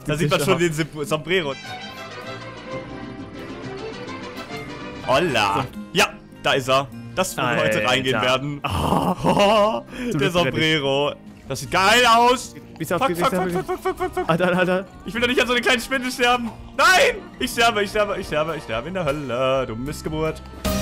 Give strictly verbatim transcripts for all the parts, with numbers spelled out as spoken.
Da sieht man schon den Sombrero. Holla. Ja, da ist er. Das, wo wir heute reingehen werden. Oh, oh, der Sombrero. Das sieht geil aus. Fuck, fuck, fuck, fuck, fuck, fuck, fuck, fuck. Alter, Alter. Ich will doch nicht an so eine kleine Spinne sterben. Nein! Ich sterbe, ich sterbe, ich sterbe, ich sterbe in der Hölle. Du Missgeburt.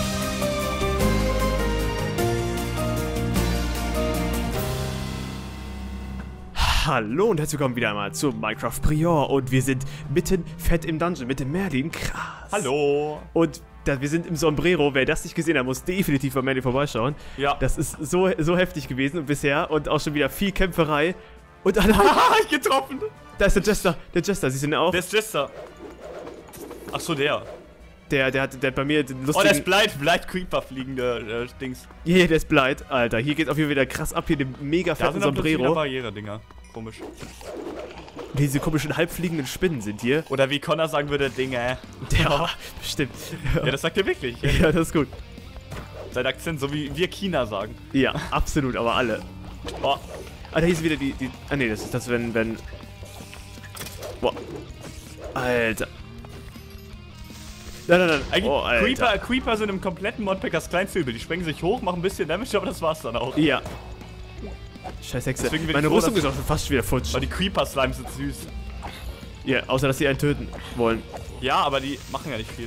Hallo und herzlich willkommen wieder einmal zu Minecraft Prior. Und wir sind mitten fett im Dungeon mit dem Merlin. Krass. Hallo. Und da, wir sind im Sombrero. Wer das nicht gesehen hat, muss definitiv bei Merlin vorbeischauen. Ja. Das ist so, so heftig gewesen und bisher. Und auch schon wieder viel Kämpferei. Und allein. Haha, ich getroffen. Da ist der Jester. Der Jester, siehst du ihn auch? Der ist Jester. Ach so, der. Der, der hat, der hat bei mir den lustigen... Oh, der ist Blight, Blight Creeper fliegende äh, Dings. Ja, yeah, der ist Blight. Alter, hier geht auf jeden Fall wieder krass ab. Hier den mega fetten da sind Sombrero. Barriere-Dinger. Komisch. Und diese komischen halbfliegenden Spinnen sind hier. Oder wie Connor sagen würde, Dinge. Ja, bestimmt. Ja, das sagt er wirklich. Ja, ja, das ist gut. Sein Akzent, so wie wir China sagen. Ja, absolut, aber alle. Oh. Alter, hier ist wieder die, die... Ah, nee, das ist das, wenn... wenn boah. Alter. Nein, nein, nein. Eigentlich Oh, Alter. Creeper, Creeper sind im kompletten Modpack das kleinste Übel. Die sprengen sich hoch, machen ein bisschen Damage, aber das war's dann auch. Ja. Scheiß Hexe. Meine froh, Rüstung ist auch fast schon wieder futsch. Weil die Creeper-Slimes sind süß. Ja, außer dass sie einen töten wollen. Ja, aber die machen ja nicht viel.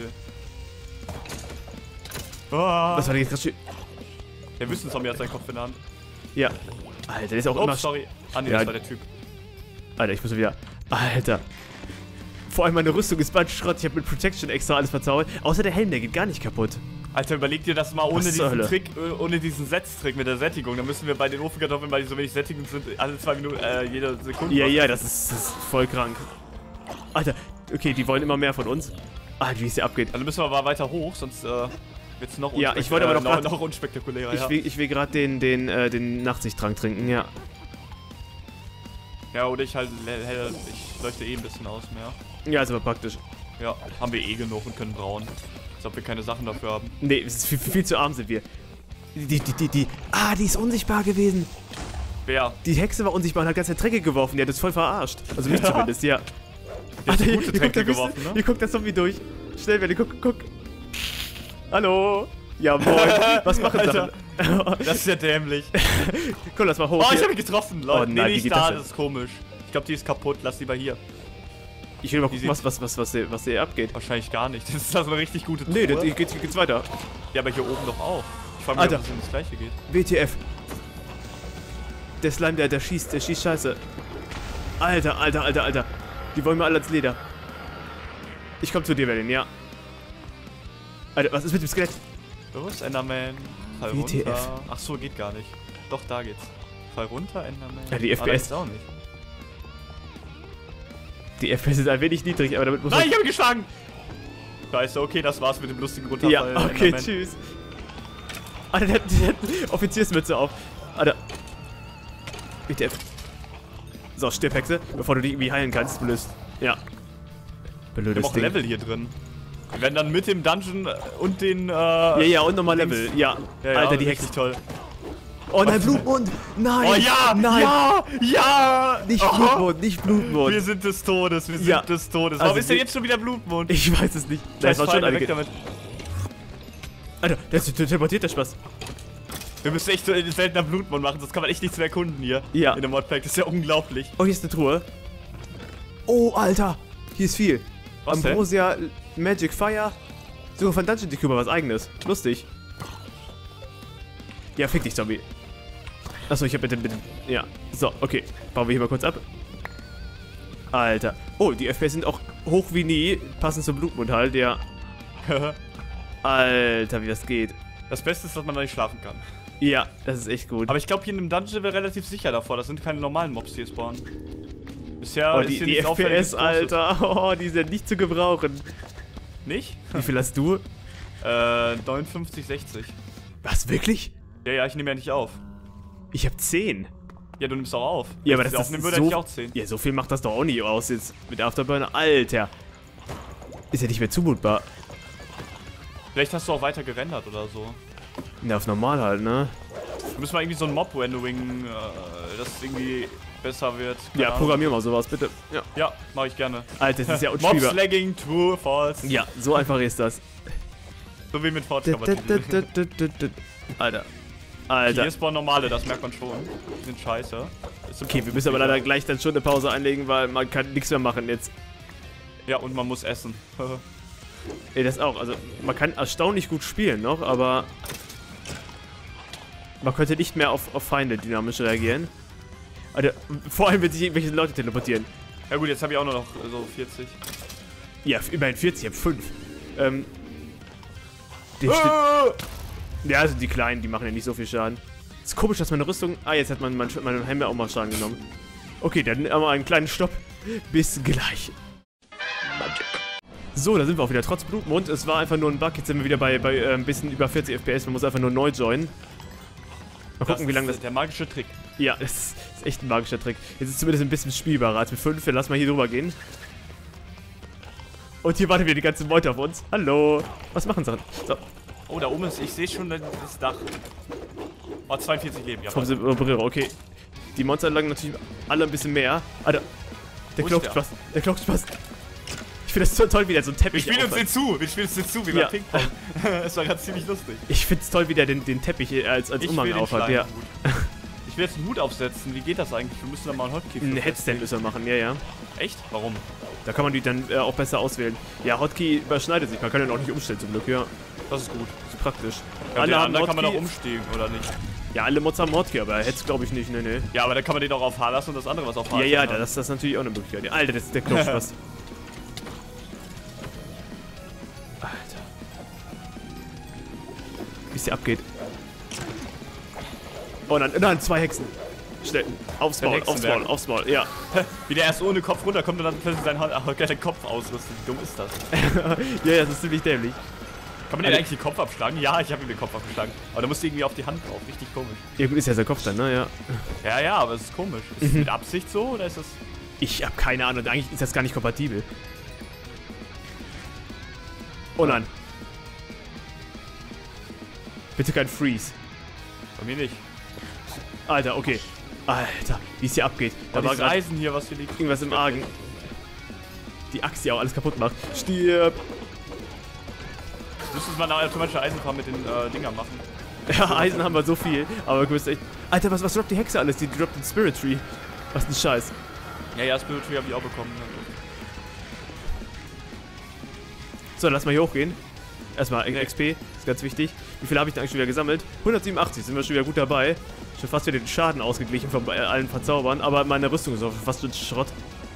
Oh. Was war denn jetzt gerade schön? Der Wüstenzombie hat seinen Kopf in der Hand. Ja. Alter, der ist auch oh, immer... sorry. Ah, nee, ja. das war der Typ. Alter, ich muss wieder... Alter. Vor allem meine Rüstung ist bald Schrott. Ich habe mit Protection extra alles verzaubert. Außer der Helm, der geht gar nicht kaputt. Alter, überleg dir das mal ohne Was diesen Hölle? Trick, ohne diesen Setztrick mit der Sättigung. Dann müssen wir bei den Ofenkartoffeln, weil die so wenig sättigend sind, alle zwei Minuten, äh, jede Sekunde. Ja, ja, das ist, das ist voll krank. Alter, okay, die wollen immer mehr von uns. Alter, wie es hier abgeht. Also müssen wir aber weiter hoch, sonst äh, wird's noch Ja, ich wollte aber äh, noch, noch, noch unspektakulärer. Ich ja. will, ich will gerade den, den, äh, den Nachtsichttrank trinken, ja. Ja, oder ich halt, ich leuchte eh ein bisschen aus mehr. Ja, ist aber praktisch. Ja, haben wir eh genug und können brauen. Als ob wir keine Sachen dafür haben. Nee, es ist viel, viel zu arm sind wir. Die, die, die, die, ah, die ist unsichtbar gewesen. Wer? Die Hexe war unsichtbar und hat ganze Tränke geworfen, die hat uns voll verarscht. Also mich Ja. zumindest, ja. Die hat Alter, gute hier, Tränke guckt der geworfen, Wüste- ne? Hier guckt der Zombie durch. Schnell, Welle, guck, guck. Hallo. Ja, moin. Was machen Alter, Sachen? das ist ja dämlich. Komm, lass mal hoch. Oh, ich hier. hab ihn getroffen, Leute. Oh, nee, nein, wie nicht geht da, das denn? das ist komisch. Ich glaube, die ist kaputt, lass die mal hier. Ich will mal Die gucken, was, was, was, was, hier, was hier abgeht. Wahrscheinlich gar nicht. Das ist also eine richtig gute Truhe. Nee, das, hier, geht's, hier geht's weiter. Ja, aber hier oben doch auch. Ich frage mich, Alter. ob es ins Gleiche geht. W T F. Der Slime, der, der schießt, der schießt scheiße. Alter, Alter, Alter, Alter. Die wollen mir alle als Leder. Ich komm zu dir, Berlin, ja. Alter, was ist mit dem Skelett? Los, Enderman. Fall W T F. runter. Ach so, geht gar nicht. Doch, da geht's. Fall runter, Enderman. Ja, die Ah, F P da S. geht's auch nicht. Die F P S sind ein wenig niedrig, aber damit muss Nein, man... ich hab ihn geschlagen! Scheiße, okay, das war's mit dem lustigen Runterfall. Ja, okay, Enderman. tschüss. Alter, der hat, der hat Offiziersmütze auf. Alter. W T F. So, stirb, Hexe, bevor du dich irgendwie heilen kannst. Blöd. Ja. Wir haben Blödes auch Ding. Level hier drin. Wir werden dann mit dem Dungeon und den, äh... Ja, ja, und nochmal Level. Ja. Ja, ja, Alter, die richtig Hexe. toll. Oh nein, Blutmond! Nein! Oh ja! Nein! Ja! Ja! Nicht Oh, Blutmond, nicht Blutmond. Wir sind des Todes, wir sind Ja. des Todes. Also Warum ist denn wir- jetzt schon wieder Blutmond? Ich weiß es nicht. Scheiß Das war schon Feinde, weg einige. damit. Alter, der, der teleportiert der Spaß. Wir müssen echt so einen seltener Blutmond machen, sonst kann man echt nichts mehr erkunden hier. Ja. In dem Modpack, das ist ja unglaublich. Oh, hier ist eine Truhe. Oh, Alter. Hier ist viel. Was denn? Ambrosia, Magic Fire. Sogar von Dungeon Decuber was eigenes. Lustig. Ja, fick dich, Zombie. Achso, ich hab bitte, bitte. Ja. So, okay. Bauen wir hier mal kurz ab. Alter. Oh, die F P S sind auch hoch wie nie. Passend zum Blutmond halt, ja. Alter, wie das geht. Das Beste ist, dass man da nicht schlafen kann. Ja, das ist echt gut. Aber ich glaube, hier in dem Dungeon sind wir relativ sicher davor. Das sind keine normalen Mobs, die hier spawnen. Bisher Oh, ist die, hier die nichts F P Auffälliges S, Alter. Oh, die sind nicht zu gebrauchen. Nicht? Wie viel hast du? Äh, neunundfünfzig, sechzig. Was, wirklich? Ja, ja, ich nehme ja nicht auf. Ich hab zehn. Ja, du nimmst auch auf. Ja, Wenn aber ich das sie ist aufnehmen würde, so, hätte ich auch zehn. ja, so viel macht das doch auch nicht aus jetzt mit Afterburner. Alter. Ist ja nicht mehr zumutbar. Vielleicht hast du auch weiter gerendert oder so. Ja, auf normal halt, ne? Wir müssen mal irgendwie so ein Mob-Rendering, äh, das irgendwie besser wird. Keine Ja, Ahnung. programmier mal sowas, bitte. Ja, Ja, mache ich gerne. Alter, das ist ja unspielbar. Mob-Slagging, true, false. Ja, so einfach ist das. So wie mit Forge kompatibel. Alter. Alter. Hier spawnen normale, das merkt man schon. Die sind scheiße. Okay, wir müssen aber leider gleich dann schon eine Pause einlegen, weil man kann nichts mehr machen jetzt. Ja, und man muss essen. Ey, das auch. Also, man kann erstaunlich gut spielen noch, aber man könnte nicht mehr auf, auf Feinde dynamisch reagieren. Alter, vor allem, wenn sich irgendwelche Leute teleportieren. Ja gut, jetzt habe ich auch nur noch so vierzig. Ja, immerhin vierzig, ich hab fünf. Ähm. Den Ah! Ja, also die Kleinen, die machen ja nicht so viel Schaden. Ist komisch, dass meine Rüstung... Ah, jetzt hat mein, mein, mein Helm ja auch mal Schaden genommen. Okay, dann haben wir einen kleinen Stopp. Bis gleich. So, da sind wir auch wieder, trotz Blutmond. Es war einfach nur ein Bug. Jetzt sind wir wieder bei, bei äh, ein bisschen über vierzig F P S. Man muss einfach nur neu joinen. Mal gucken, das wie lange das... ist der magische Trick. Ja, das ist, das ist echt ein magischer Trick. Jetzt ist es zumindest ein bisschen spielbarer als mit fünf. Lass mal hier drüber gehen. Und hier wartet wieder die ganze Meute auf uns. Hallo. Was machen sie? So. Oh, da oben ist, ich sehe schon das Dach. Oh, zweiundvierzig Leben, ja. Vom Sombrero, okay. Die Monster lagen natürlich alle ein bisschen mehr. Alter, der Klokspaß, der Klokspaß. Ich finde das so toll, wie der so ein Teppich Wir spielen uns den zu, wir spielen uns den zu, wie ja. bei Ping-Pong. Das war gerade ziemlich lustig. Ich finde es toll, wie der den, den Teppich als, als Umhang aufhat. Ja. Ich will jetzt einen Hut aufsetzen, wie geht das eigentlich? Wir müssen da mal einen Hotkey Einen Headstand müssen wir machen, ja, ja. Echt? Warum? Da kann man die dann äh, auch besser auswählen. Ja, Hotkey überschneidet sich, man kann den auch nicht umstellen zum Glück, ja. Das ist gut. Das ist praktisch. Ja, alle den haben anderen kann man auch Hotkey. umstehen, oder nicht? Ja, alle Mods haben Hotkey, aber Heads glaube ich nicht, ne, ne. Ja, aber dann kann man den auch auf H lassen und das andere was auf H Ja, ja, lassen. das, das ist natürlich auch eine Möglichkeit. Alter, das ist der Klokspaß. Alter. Wie es hier abgeht. Oh nein, nein, zwei Hexen. Schnell. Aufs Maul, aufs Maul, aufs Maul, ja. Wie der erst ohne Kopf runterkommt und dann plötzlich seinen oh, Kopf ausrüsten. Wie dumm ist das? Ja, ja, das ist ziemlich dämlich. Kann man den eigentlich den Kopf abschlagen? Ja, ich habe ihm den Kopf abgeschlagen. Aber da musst du irgendwie auf die Hand drauf. Richtig komisch. Ja gut, ist ja sein Kopf dann, ne? Ja. Ja, ja, aber es ist komisch. Ist es mit Absicht so oder ist das... Ich habe keine Ahnung, eigentlich ist das gar nicht kompatibel. Oh nein. Bitte kein Freeze. Bei mir nicht. Alter, okay. Alter, wie es hier abgeht. Da Da war war gerade Eisen hier, was hier liegt. irgendwas im Argen. Die Axt, die auch alles kaputt macht. Stirb! Müsstest mal eine automatische Eisenfarm mit den äh, Dingern machen. Ja, Eisen haben wir so viel, aber du bist echt... Alter, was, was droppt die Hexe alles? Die droppt den Spirit Tree. Was ein Scheiß. Ja, ja, Spirit Tree hab ich auch bekommen. So, lass mal hier hochgehen. Erstmal Nee. X P, ist ganz wichtig. Wie viel habe ich denn eigentlich schon wieder gesammelt? hundertsiebenundachtzig, sind wir schon wieder gut dabei. Schon fast wieder den Schaden ausgeglichen von äh, allen Verzaubern, aber meine Rüstung ist auch fast schon Schrott.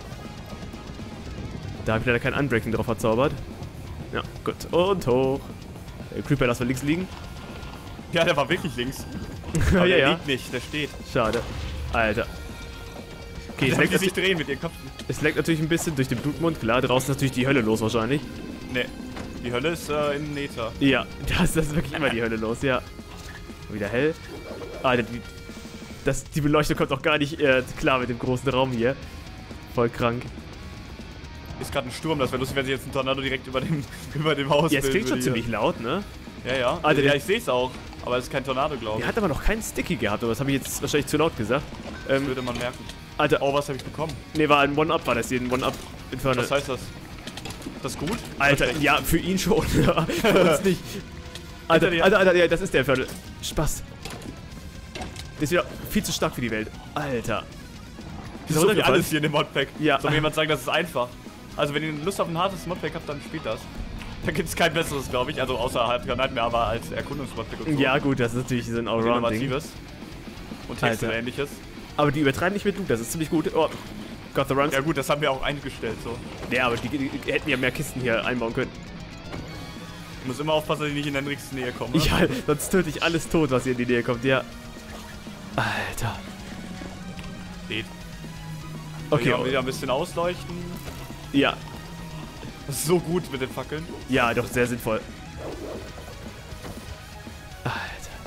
Da habe ich leider kein Unbreaking drauf verzaubert. Ja, gut. Und hoch. Der Creeper lassen wir links liegen. Ja, der war wirklich links. ja, Aber der ja. liegt nicht, der steht. Schade. Alter. Okay, es Kann leckt, die sich natürlich, drehen mit ihren Köpfen. es leckt natürlich ein bisschen durch den Blutmond, klar. Draußen ist natürlich die Hölle los wahrscheinlich. Nee. Die Hölle ist äh, in Nether. Ja, das, das ist wirklich immer die Hölle los, ja. Wieder hell. Alter, die, das, die Beleuchtung kommt auch gar nicht äh, klar mit dem großen Raum hier. Voll krank. Ist gerade ein Sturm, das wäre lustig, wenn sich jetzt ein Tornado direkt über dem, über dem Haus Ja, es klingt bilden schon würde ziemlich laut, ne? hier. Ja, ja. Alter, ja, der- ich sehe es auch. Aber es ist kein Tornado, glaube ich. Er hat aber noch keinen Sticky gehabt, aber das habe ich jetzt wahrscheinlich zu laut gesagt. Das Ähm, würde man merken. Alter, Oh, was habe ich bekommen? ne, war ein One-Up, war das hier, ein One-Up Inferno. Was heißt das? Das ist gut? Alter, Oder schlecht? ja, für ihn schon, aber für uns nicht. Alter, Hinter dir. Alter, Alter, ja, das ist der Inferno. Spaß. Der ist wieder viel zu stark für die Welt. Alter. Das ist so wie alles hier in dem Modpack. Ja. Soll mir jemand sagen, das ist einfach. Also wenn ihr Lust auf ein hartes Modpack habt, dann spielt das. Da gibt es kein besseres, glaube ich. Also außerhalb der Nightmare, aber als Erkundungsmodpack und so. Ja, gut, das ist natürlich so ein Allround-Ding. Innovatives. Und Text und Alter. ähnliches. Aber die übertreiben nicht mit Loot, das ist ziemlich gut. Oh, got the runs. Ja gut, das haben wir auch eingestellt so. Ja, aber die, die, die hätten ja mehr Kisten hier einbauen können. Ich muss immer aufpassen, dass ich nicht in der nächsten Nähe komme. Ne? Ja, sonst töte ich alles tot, was hier in die Nähe kommt, ja. Alter. Geht. Okay, Hier haben wir wieder ein bisschen ausleuchten. ja, Das ist so gut mit den Fackeln. ja, doch, sehr sinnvoll. Alter.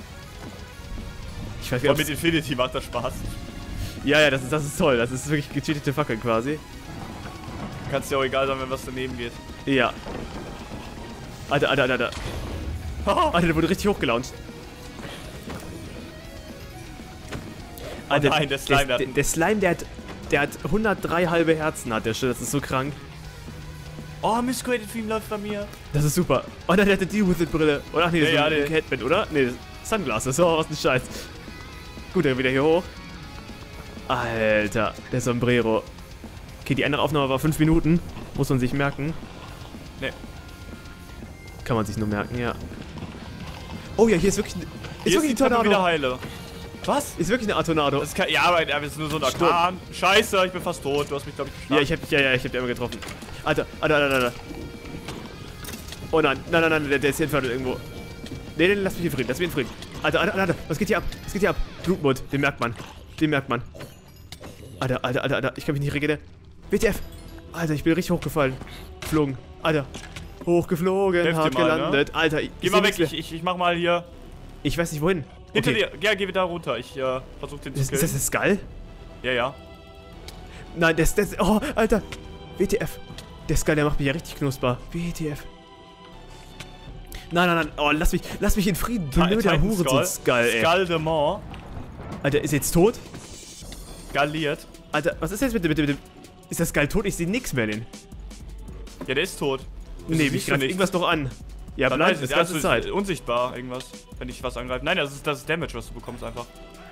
Ich weiß Und gar mit nicht, Infinity macht das Spaß. ja, ja, das ist, das ist toll, das ist wirklich gecheatete Fackeln quasi. Kann es dir auch egal sein, wenn was daneben geht. Ja. Alter, Alter, Alter, Alter. Alter, der wurde richtig hochgelauncht. Alter, nein, der Slime, der, der, der Slime, der hat, der hat hundertdrei halbe Herzen, hat der schon. Das ist so krank. Oh, Miss Created Theme läuft bei mir. Das ist super. Oh, der hat eine Deal-With-It-Brille. Oder ach nee, das Ja, ist ja, ein Headband, oder? Nee, Sunglasses. Oh, was ein Scheiß. Gut, dann wieder hier hoch. Alter, der Sombrero. Okay, die andere Aufnahme war fünf Minuten. Muss man sich merken. Nee. Kann man sich nur merken, ja. Oh ja, hier ist wirklich, ist Hier wirklich ist ein die Treppe wieder Tornado. heile. Was? Ist wirklich eine Art Tornado. Das kann, ja, aber aber es ist nur so ein Orkan. Scheiße, ich bin fast tot. Du hast mich, glaube ich, geschlagen. Ja, ich hab dich, ja, ja, ich hab dich einmal getroffen. Alter, Alter, Alter, Alter. Oh nein, nein, nein, nein, der, der ist hier entfernt irgendwo. Nee, nee, lass mich in Frieden, lass mich in Frieden. Alter, Alter, Alter, was geht hier ab? Was geht hier ab? Blutmond, den merkt man. Den merkt man. Alter, Alter, Alter, Alter, ich kann mich nicht regenerieren. W T F! Alter, ich bin richtig hochgefallen. Geflogen. Alter. Hochgeflogen, Helft hart dir mal, gelandet. ne? Alter, ich Geh seh mal nichts weg, mehr. ich, ich, ich mach mal hier. Ich weiß nicht wohin. Hinter Okay. dir. Ja, geh wieder runter. Ich äh, versuch den zu Ist, ist killen. das der Skull? Ja, ja. Nein, das, das, oh, Alter. W T F. Der Skull, der macht mich ja richtig knusper. W T F. Nein, nein, nein. Oh, lass mich, lass mich in Frieden. Blöder Titan Hurensohn-Skull, ey. Skull de Mont. Alter, ist er jetzt tot? Skaliert. Alter, was ist jetzt mit dem, mit dem, mit dem ist der Skull tot? Ich sehe nichts mehr den. Ja, der ist tot. Nee, siehst mich du greift nicht. irgendwas noch an. Ja, Dann bleib weiß das ich, ganze ist Zeit. unsichtbar, irgendwas. Wenn ich was angreife. Nein, das ist das ist Damage, was du bekommst einfach.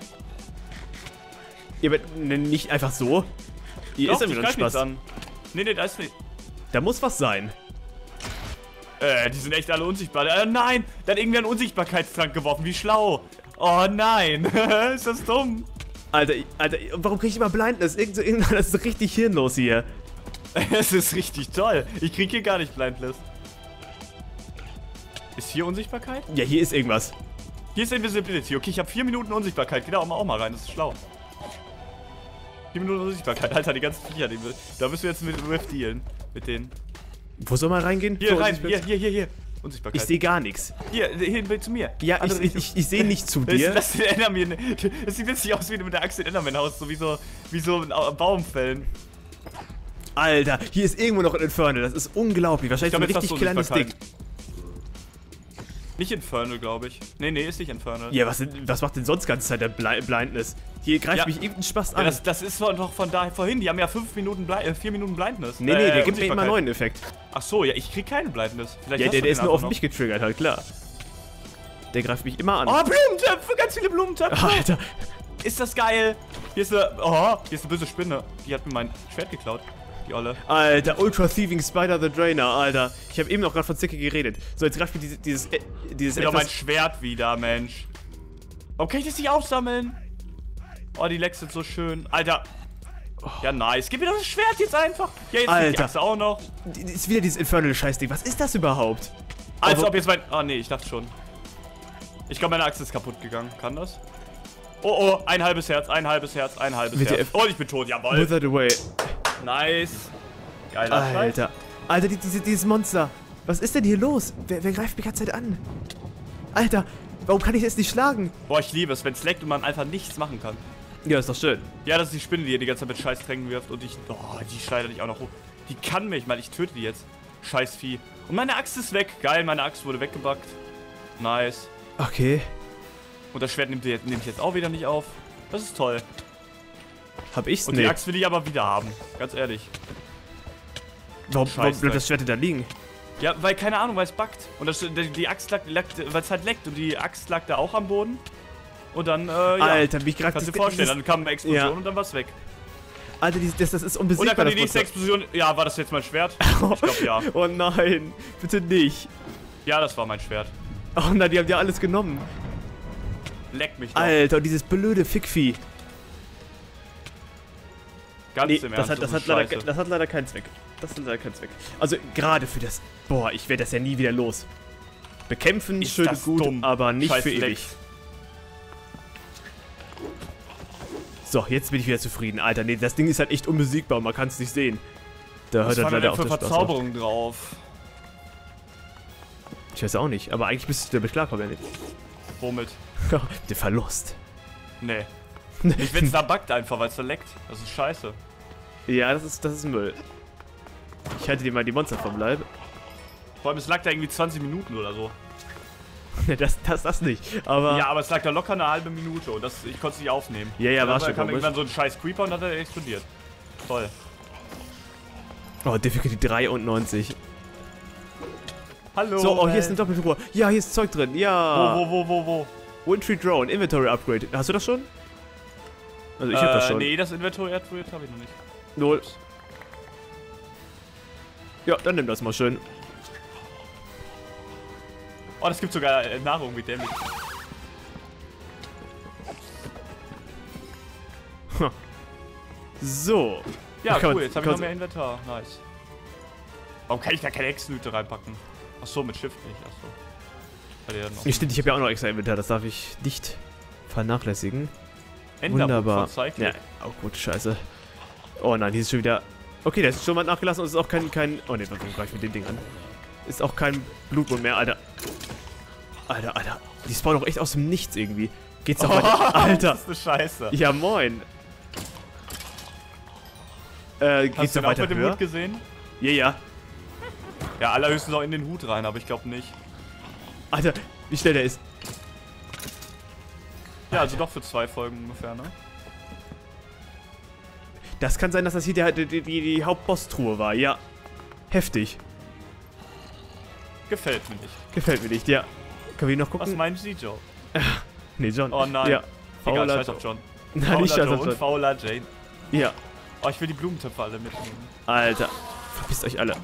Ja, aber ne, nicht einfach so. Hier ist Doch, irgendwie ich noch ein greif nichts Spaß. an. Nee, nee, da ist nicht. Da muss was sein. Äh, die sind echt alle unsichtbar. Äh, nein! Da hat irgendwer einen Unsichtbarkeitstrank geworfen. Wie schlau. Oh nein. Ist das dumm? Alter, ich- Alter, warum krieg ich immer Blindness? Irgend so, irgendwann ist es richtig hirnlos hier. Es ist richtig toll. Ich krieg hier gar nicht Blindless. Ist hier Unsichtbarkeit? Ja, hier ist irgendwas. Hier ist Invisibility. Okay, ich habe vier Minuten Unsichtbarkeit. Geh da auch mal, auch mal rein. Das ist schlau. Vier Minuten Unsichtbarkeit. Alter, die ganzen Viecher. Die, da müssen wir jetzt mit Rift dealen. Mit denen. Wo soll man reingehen? Hier, So, rein. ich bin- Hier, hier, hier, hier. Unsichtbarkeit. Ich sehe gar nichts. Hier, hier, zu mir. Ja, ich, Andere ich, ich, ich sehe nicht zu Das, dir. das, den Enderman, das sieht witzig aus, wie du mit der Axt den Enderman haust, so wie so, wie so ein Au- Baum fällen. Alter, hier ist irgendwo noch ein Infernal. Das ist unglaublich. Wahrscheinlich so ein Ich glaub, richtig jetzt hast du kleines Ding. Nicht Infernal, glaube ich. Nee, nee, ist nicht Infernal. Ja, was, was macht denn sonst ganze Zeit der Bli Blindness? Hier greift Ja. mich irgendein Spaß Ja, an. das, das ist von- doch von da vorhin. Die haben ja fünf Minuten, Bli äh, vier Minuten Blindness. nee, nee, der Äh, gibt mir immer Unsichtbarkeit. einen neuen Effekt. Ach so, ja, ich krieg keinen Blindness. Vielleicht Ja, hast der, du der ist den nur auf einfach mich getriggert, halt, klar. Der greift mich immer an. noch. Oh, Blumentöpfe, ganz viele Blumentöpfe. Alter. Ist das geil. Hier ist eine, oh, hier ist eine böse Spinne. Die hat mir mein Schwert geklaut. Die Olle. Alter, Ultra Thieving Spider the Drainer, Alter. Ich habe eben noch gerade von Zicke geredet. So, jetzt greift mir dieses, dieses, äh, dieses Wieder mein etwas... Schwert wieder, Mensch. Warum kann ich das nicht aufsammeln? Oh, die Lecks sind so schön. Alter. Ja, nice. Gib mir doch das Schwert jetzt einfach. Ja, jetzt Alter. die Axt auch noch. Die- die- Ist wieder dieses Infernal-Scheißding. Was ist das überhaupt? Als Aber- ob jetzt mein... Oh, nee, ich dachte schon. Ich glaube, meine Axt ist kaputt gegangen. Kann das? Oh, oh, ein halbes Herz, ein halbes Herz, ein halbes W T F. Herz. Oh, ich bin tot, jawoll. Withered away. Nice. Geiler Scheiß. Alter. Alter, die, diese, dieses Monster. Was ist denn hier los? Wer, wer greift mich die ganze Zeit an? Alter, warum kann ich es nicht schlagen? Boah, ich liebe es, wenn es leckt und man einfach nichts machen kann. Ja, ist doch schön. Ja, das ist die Spinne, die hier die ganze Zeit mit Scheißtränken wirft und ich... Oh, die schleudert dich auch noch hoch. Die kann mich, weil ich töte die jetzt. Scheiß Vieh. Und meine Axt ist weg. Geil, meine Axt wurde weggebackt. Nice. Okay. Und das Schwert nimmt die jetzt- nehme ich jetzt auch wieder nicht auf. Das ist toll. Hab ich's? Und Nee. die Axt will ich aber wieder haben. Ganz ehrlich. Warum, warum Scheiße. bleibt das Schwert denn da liegen? Ja, weil, keine Ahnung, weil es backt. Und das, die, die Axt lag, lag weil es halt leckt. Und die Axt lag da auch am Boden. Und dann, äh, ja. Alter, wie greift Kannst das dir vorstellen, dieses- dann kam eine Explosion Ja. und dann war's weg. Alter, dieses, das, das ist Und dann unbesiegbar. kam die das nächste Monster. Explosion. Ja, war das jetzt mein Schwert? Ich glaube, ja. Oh nein, bitte nicht. Ja, das war mein Schwert. Oh nein, die haben ja alles genommen. Leck mich doch. Alter, und dieses blöde Fickvieh. Ganz Nee, im das Ernst, hat, das, ist hat leider, scheiße. das hat leider keinen Zweck. Das hat leider keinen Zweck. Also, gerade für das... Boah, ich werde das ja nie wieder los. Bekämpfen, Ist schön das gut, dumm. aber nicht Scheiß für Leck. ewig. So, jetzt bin ich wieder zufrieden. Alter, nee, das Ding ist halt echt unbesiegbar und man kann es nicht sehen. Da Was hört war halt denn leider für auf der Spaß auf. Verzauberung drauf? Ich weiß auch nicht, aber eigentlich müsstest du damit klarkommen, ja nicht. Womit? Der Verlust. Nee. Nicht, wenn es da backt einfach, weil es da leckt. Das ist scheiße. Ja, das ist, das ist Müll. Ich halte dir mal die Monster vom Leib. Vor allem, es lag da irgendwie zwanzig Minuten oder so. Ne, das, das, das nicht. Aber. Ja, aber es lag da locker eine halbe Minute und das, ich konnte es nicht aufnehmen. Ja, ja, Und war dann schon kam komisch. irgendwann so ein scheiß Creeper und dann hat er explodiert. Toll. Oh, Difficulty dreiundneunzig. Hallo. So, oh, hier Welt. ist eine Doppeltruhe. Ja, hier ist Zeug drin. Ja. Wo, wo, wo, wo, wo? Wintry Drone, Inventory Upgrade. Hast du das schon? Also, ich hab das Äh, schon. Nee, das Inventory Upgrade habe ich noch nicht. Null. Ja, dann nimm das mal schön. Oh, das gibt sogar äh, Nahrung, wie dämlich. So. Ja, Kann cool, man- jetzt habe kann ich noch man- mehr Inventar. Nice. Warum kann ich da keine Hexenhüte reinpacken? Achso, mit Shift nicht. Achso. Bei der noch. Ja, stimmt, ich habe ja auch noch extra Inventar. Das darf ich nicht vernachlässigen. Enderbuch Wunderbar. von Cycling. Ja, auch gut, scheiße. Oh nein, hier ist schon wieder... Okay, da ist schon mal nachgelassen und es ist auch kein... kein oh ne, warum gleich mit dem Ding an? Ist auch kein Blutmond mehr, Alter. Alter, Alter. Die spawnen doch echt aus dem Nichts irgendwie. Geht's doch weiter? Alter. Das ist eine Scheiße. Ja, moin. Äh, geht's Hast du noch den auch weiter mit dem höher? Hut gesehen? Ja, ja. Ja, allerhöchstens auch in den Hut rein, aber ich glaube nicht. Alter, wie schnell der ist. Ja, also doch für zwei Folgen ungefähr, ne? Das kann sein, dass das hier die, die, die, die Hauptboss-Truhe war, ja. Heftig. Gefällt mir nicht. Gefällt mir nicht, ja. Können wir noch gucken? Was meinen Sie, Joe? Nee, John. Oh nein. Ja. Egal, Fauler scheiß auf John. Nein, Fauler nicht scheiß Joe auf und John. fauler Jane. Ja. Oh, ich will die Blumentöpfe alle mitnehmen. Alter. Verpisst euch alle.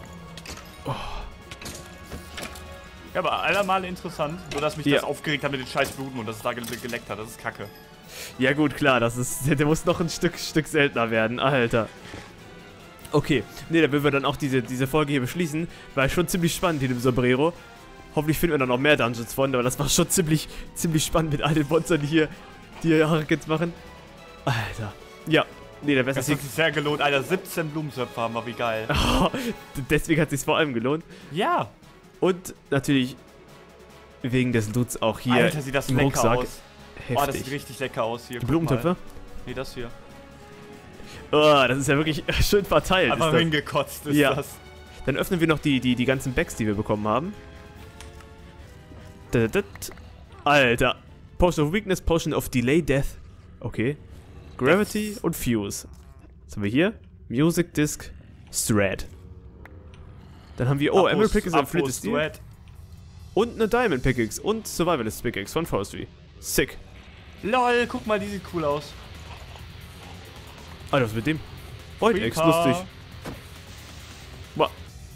Ja, aber allermal interessant. Nur, dass mich Ja. das aufgeregt hat mit den scheiß Blumen und dass es da ge geleckt hat. Das ist kacke. Ja gut, klar, das ist, der muss noch ein Stück, Stück seltener werden, Alter. Okay, ne, da würden wir dann auch diese, diese Folge hier beschließen. War schon ziemlich spannend hier im Sombrero. Hoffentlich finden wir dann noch mehr Dungeons von, aber das war schon ziemlich, ziemlich spannend mit all den Monstern, die hier, die hier Hurricanes machen. Alter. Ja, ne, da wäre Das es hat sich sehr gelohnt. Alter, siebzehn Blumentöpfe haben wir, wie geil. Deswegen hat es sich vor allem gelohnt. Ja. Und natürlich wegen des Loots auch hier Alter, sieht das im lecker Rucksack. aus. Heftig. Oh, das sieht richtig lecker aus hier. Die Guck Blumentöpfe? mal. Nee, das hier. Oh, das ist ja wirklich schön verteilt. Einfach ist das. hingekotzt ist Ja. das. Dann öffnen wir noch die, die, die ganzen Bags, die wir bekommen haben. Dadadad. Alter. Potion of Weakness, Potion of Delay Death. Okay. Gravity und Fuse. Was haben wir hier? Music Disc, Thread. Dann haben wir, oh, Apos- Emerald Pickaxe und Apos Flint Steel. Duett. Und eine Diamond Pickaxe und Survivalist Pickaxe von Forestry. Sick. Lol, guck mal, die sieht cool aus. Alter, was mit dem? Void X, Creeper. lustig. Boah.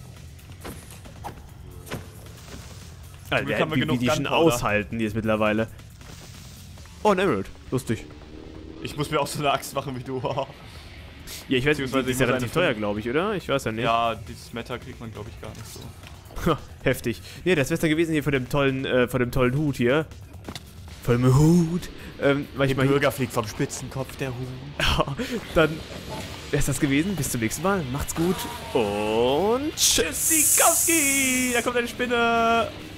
Alter, Glück haben wir wie, wie genug die schon Gunpowder. aushalten, die jetzt mittlerweile. Oh, ein Emerald. Lustig. Ich muss mir auch so eine Axt machen wie du. Ja, ich weiß, die, Beziehungsweise die ich ist ja muss relativ eine teuer, finden. glaube ich, oder? Ich weiß ja nicht. Ja, dieses Meta kriegt man, glaube ich, gar nicht so. Heftig. Nee, das wär's dann gewesen hier von dem tollen, äh, von dem tollen Hut hier. Von dem Hut. Ähm, weil ich mal hier, Bürger fliegt vom Spitzenkopf, der Huhn. dann wär's das gewesen. Bis zum nächsten Mal. Macht's gut. Und tschüss. Tschüssikowski! Da kommt eine Spinne!